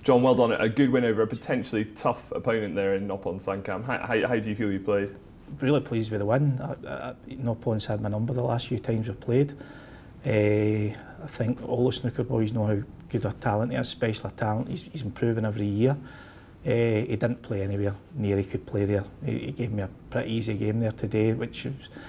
John, well done. A good win over a potentially tough opponent there in Noppon Sankam. How do you feel you played? Really pleased with the win. Noppon's had my number the last few times we've played. I think all the snooker boys know how good a talent he is, special talent. He's improving every year. He didn't play anywhere near he could play there. He gave me a pretty easy game there today, which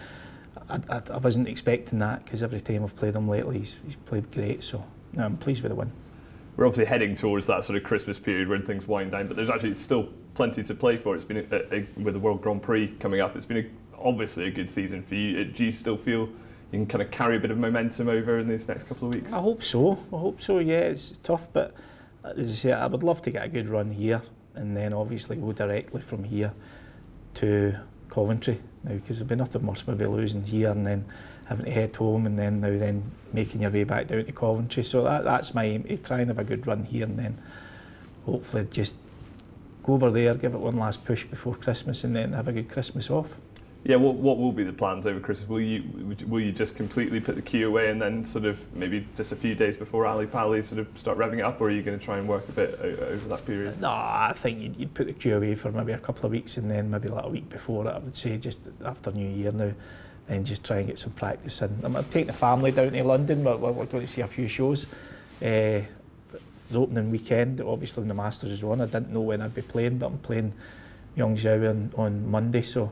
I wasn't expecting that, because every time I've played him lately he's played great, so no, I'm pleased with the win. We're obviously heading towards that sort of Christmas period when things wind down, but there's actually still plenty to play for. It's been with the World Grand Prix coming up, it's been obviously a good season for you. Do you still feel you can kind of carry a bit of momentum over in these next couple of weeks? I hope so, yeah. It's tough, but as I say, I would love to get a good run here and then obviously go directly from here to Coventry now, because there'll be nothing worse maybe losing here and then having to head home and then making your way back down to Coventry. So that's my aim, to try and have a good run here and then hopefully just go over there, give it one last push before Christmas and then have a good Christmas off. Yeah, what will be the plans over Christmas? Will you just completely put the queue away and then sort of maybe just a few days before Ali Pali sort of start revving it up, or are you going to try and work a bit over that period? No, I think you'd put the queue away for maybe a couple of weeks and then maybe like a week before it, I would say, just after New Year now, and just try and get some practice in. I'm taking the family down to London, we're going to see a few shows. The opening weekend, obviously when the Masters is on, I didn't know when I'd be playing, but I'm playing Yongzhou on Monday, so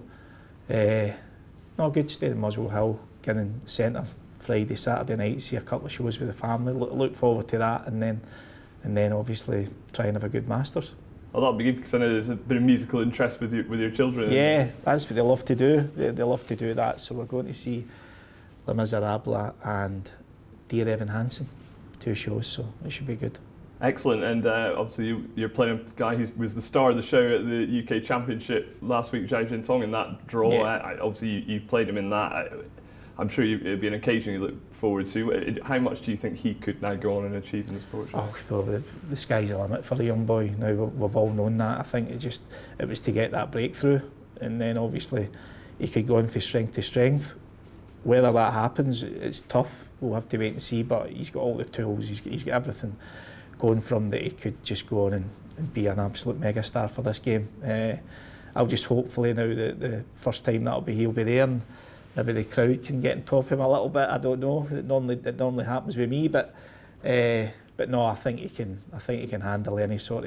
no, good, stay in Muswell Hill, Ginning Centre Friday, Saturday night, see a couple of shows with the family, look forward to that, and then obviously try and have a good Masters. Well, that'll be good, because I know there's a bit of musical interest with your children. Yeah, that's what they love to do. They love to do that. So we're going to see Les Miserables and Dear Evan Hansen, 2 shows, so it should be good. Excellent, and obviously you're playing a guy who was the star of the show at the UK Championship last week, Zhao Jintong, in that draw. Yeah. Obviously you played him in that. I'm sure it'd be an occasion you look forward to. How much do you think he could now go on and achieve in the sport? Oh, well, the sky's the limit for the young boy. Now we've all known that. I think it was to get that breakthrough, and then obviously he could go on from strength to strength. Whether that happens, it's tough. We'll have to wait and see. But he's got all the tools. He's got everything going from that. He could just go on and be an absolute megastar for this game. I'll just hopefully now that the first time he'll be there, and maybe the crowd can get on top of him a little bit. I don't know. It normally happens with me, but no, I think he can handle any sort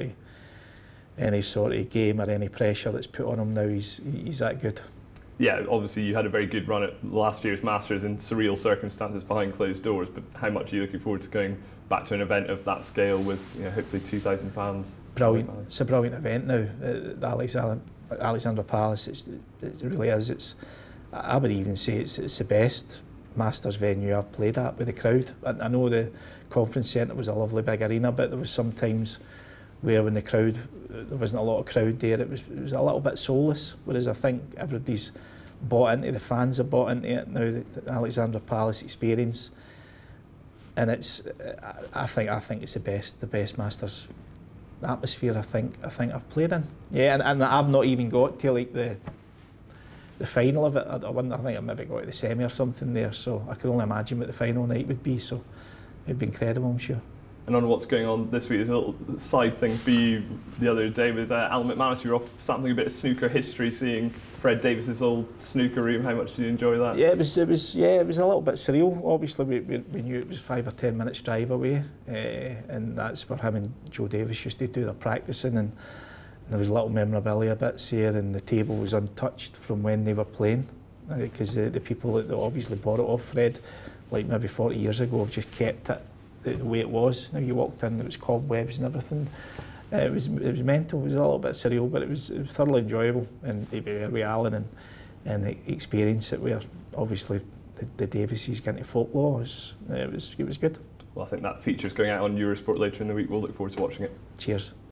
of game or any pressure that's put on him now. He's that good. Yeah, obviously you had a very good run at last year's Masters in surreal circumstances behind closed doors, but how much are you looking forward to going back to an event of that scale with hopefully 2,000 fans? Brilliant. It's a brilliant event now. The Alexandra Palace, it really is. I would even say it's the best Masters venue I've played at with the crowd. I know the conference centre was a lovely big arena, but there was some times where when there wasn't a lot of crowd there, it was a little bit soulless, whereas I think everybody's bought into, the fans have bought into it now, the Alexandra Palace experience, and I think it's the best Masters atmosphere I think I've played in. Yeah, and I've not even got to like the final of it. I think I maybe got to the semi or something there, so I can only imagine what the final night would be, so it'd be incredible, I'm sure. And on what's going on this week, there's a little side thing for you the other day with Alan McManus. You were off sampling a bit of snooker history, seeing Fred Davis's old snooker room. How much did you enjoy that? Yeah, it was a little bit surreal. Obviously, we knew it was 5 or 10 minutes drive away, and that's where him and Joe Davis used to do their practicing, and there was little memorabilia bits here, and the table was untouched from when they were playing, because the people that obviously bought it off Fred, like maybe 40 years ago, have just kept it the way it was. Now you walked in, it was cobwebs and everything. It was mental. It was a little bit surreal, but it was thoroughly enjoyable, and to be there with Alan and experience it, where obviously the Davises get into folklore. It was good. Well, I think that feature's going out on Eurosport later in the week. We'll look forward to watching it. Cheers.